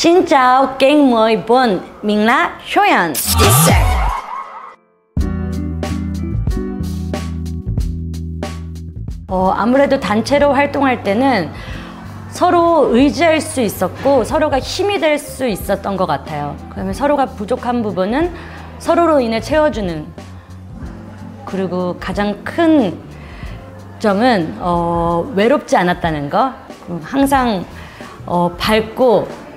Xin chào kênh 10번 mình là Soyeon. 아무래도 단체로 활동할 때는 서로 의지할 수 있었고 서로가 힘이 될 수 있었던 것 같아요. 그러면 서로가 부족한 부분은 서로로 인해 채워주는, 그리고 가장 큰 점은 외롭지 않았다는 거, 항상 밝고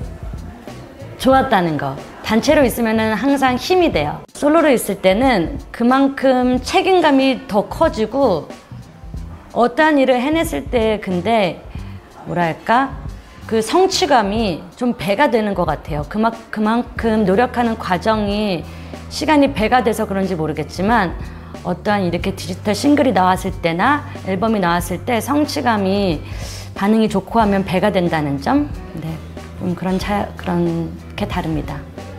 좋았다는 거. 단체로 있으면 항상 힘이 돼요. 솔로로 있을 때는 그만큼 책임감이 더 커지고 어떠한 일을 해냈을 때 근데 뭐랄까 그 성취감이 좀 배가 되는 것 같아요. 그만큼 노력하는 과정이 시간이 배가 돼서 그런지 모르겠지만 어떠한 이렇게 디지털 싱글이 나왔을 때나 앨범이 나왔을 때 성취감이 반응이 좋고 하면 배가 된다는 점, 네, 좀 그렇게 다릅니다.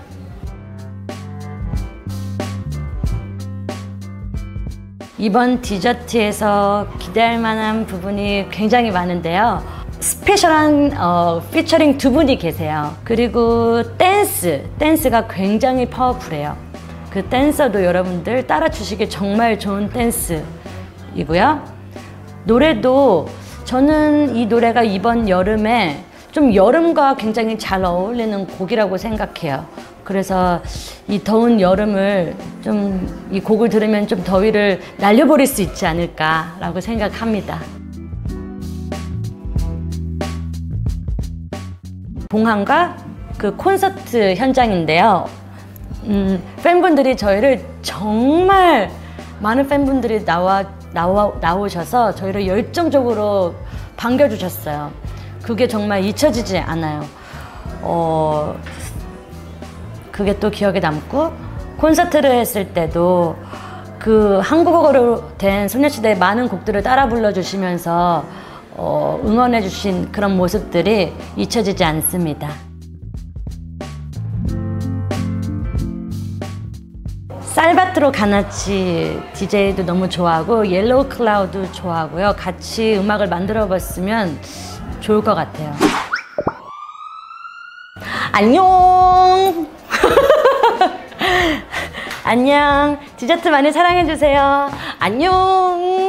이번 디저트에서 기대할 만한 부분이 굉장히 많은데요. 스페셜한 피처링 두 분이 계세요. 그리고 댄스가 굉장히 파워풀해요. 그 댄서도 여러분들 따라 추시기 정말 좋은 댄스이고요. 노래도 저는 이 노래가 이번 여름에 좀 여름과 굉장히 잘 어울리는 곡이라고 생각해요. 그래서 이 더운 여름을 좀 이 곡을 들으면 좀 더위를 날려버릴 수 있지 않을까라고 생각합니다. 공항과 그 콘서트 현장인데요. 팬분들이 저희를 정말 많은 팬분들이 나오셔서 저희를 열정적으로 반겨주셨어요. 그게 정말 잊혀지지 않아요. 그게 또 기억에 남고, 콘서트를 했을 때도 그 한국어로 된 소녀시대의 많은 곡들을 따라 불러주시면서 응원해 주신 그런 모습들이 잊혀지지 않습니다. 살바트로 가나치 DJ도 너무 좋아하고 옐로우 클라우드 좋아하고요. 같이 음악을 만들어 봤으면 좋을 것 같아요. 안녕. 안녕. 디저트 많이 사랑해 주세요. 안녕.